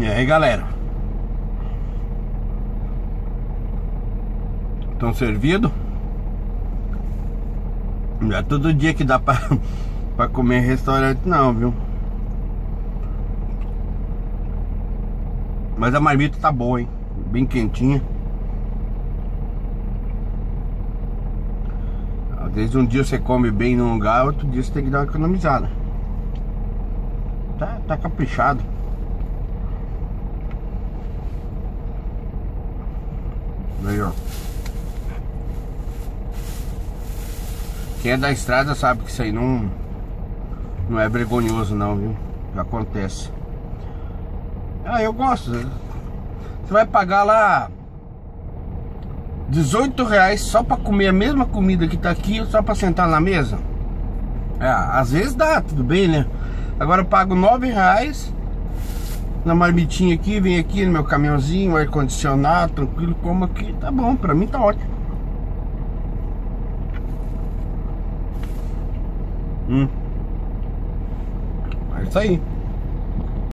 E aí, galera? Estão servidos? Não é todo dia que dá pra comer em restaurante não, viu? Mas a marmita tá boa, hein? Bem quentinha. Às vezes um dia você come bem num lugar, outro dia você tem que dar uma economizada. Tá caprichado. Aí, ó. Quem é da estrada sabe que isso aí não é vergonhoso não, viu? Acontece. Ah, eu gosto. Você vai pagar lá R$18 só pra comer a mesma comida que tá aqui, só pra sentar na mesa? Às vezes dá, tudo bem, né? Agora eu pago R$9 na marmitinha aqui, vem aqui no meu caminhãozinho, ar-condicionado, tranquilo, como aqui, tá bom, pra mim tá ótimo. É isso aí.